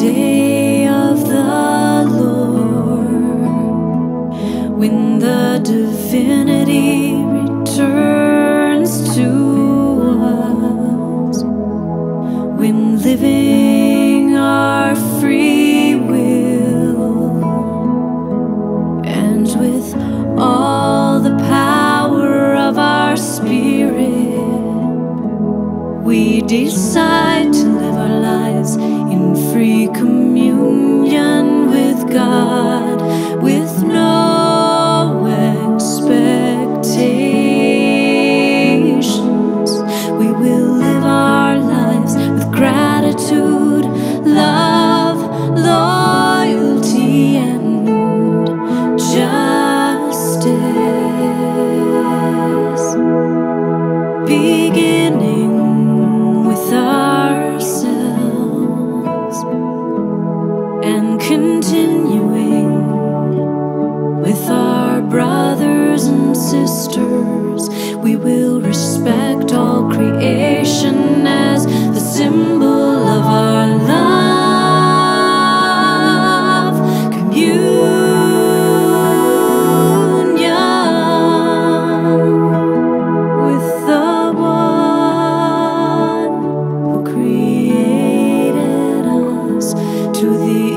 day of the Lord, when the divinity returns to us, when living our free will, and with all the power of our spirit, we decide to live our lives in free communion with God, with no expectations. We will live our lives with gratitude, love, loyalty, and justice, beginning with ourselves and continuing with our brothers and sisters. We will respect all creation as the symbol of our love, communion with the one who created us to the